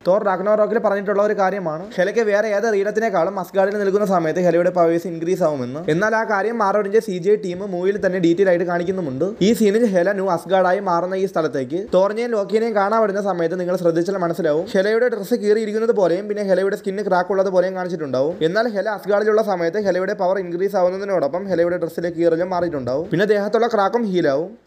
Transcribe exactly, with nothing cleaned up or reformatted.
Thor റാഗ്നറോക്കിൽ പറഞ്ഞിട്ടുള്ള ഒരു കാര്യമാണ് ഹെലയ്ക്ക് വേറെ ഏത് റീനത്തിനേക്കാളും അസ്ഗാർഡിൽ നിൽക്കുന്ന സമയത്ത് ഹെലയുടെ പവേഴ്സ് ഇൻക്രീസ് ആവുമെന്ന്. എന്നാൽ ആ കാര്യം മാറോഡിന്റെ സി ജി ടീം മൂവിയിൽ തന്നെ ഡീറ്റെയിൽ ആയിട്ട് കാണിക്കുന്നുമുണ്ട്. ഈ സീനിൽ ഹെല ന്യൂ അസ്ഗാർഡായി മാറുന്ന ഈ സ്ഥലത്തേക്ക് തോറിനെയും ലോക്കിനെയും കാണാൻ വരുന്ന സമയത്ത് നിങ്ങൾ ശ്രദ്ധിച്ചാൽ മനസ്സിലാവും ഹെലയുടെ ഡ്രസ്സ് കീറിയിരിക്കുന്നത് പോലെയും പിന്നെ ഹെലയുടെ സ്കിന്ന് ക്രാക്ക് ഉള്ളത് പോലെയും കാണിച്ചിട്ടുണ്ടാവും. എന്നാൽ ഹെല അസ്ഗാർഡിലുള്ള സമയത്ത് ഹെലയുടെ പവർ ഇൻക്രീസ് ആവുന്നതിനോടൊപ്പം ഹെലയുടെ ഡ്രസ്സിലെ കീറലും മാറിയിട്ടുണ്ടാവും. പിന്നെ ദേഹത്തുള്ള ക്രാക്കും ഹീലാവും.